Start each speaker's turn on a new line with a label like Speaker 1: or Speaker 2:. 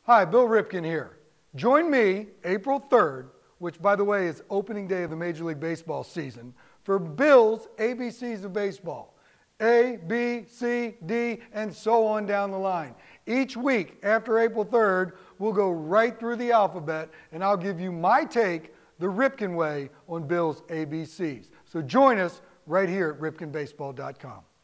Speaker 1: Hi, Bill Ripken here. Join me April 3rd, which by the way is opening day of the Major League Baseball season, for Bill's ABCs of Baseball. A, B, C, D, and so on down the line. Each week after April 3rd, we'll go right through the alphabet and I'll give you my take, the Ripken way, on Bill's ABCs. So join us right here at ripkenbaseball.com.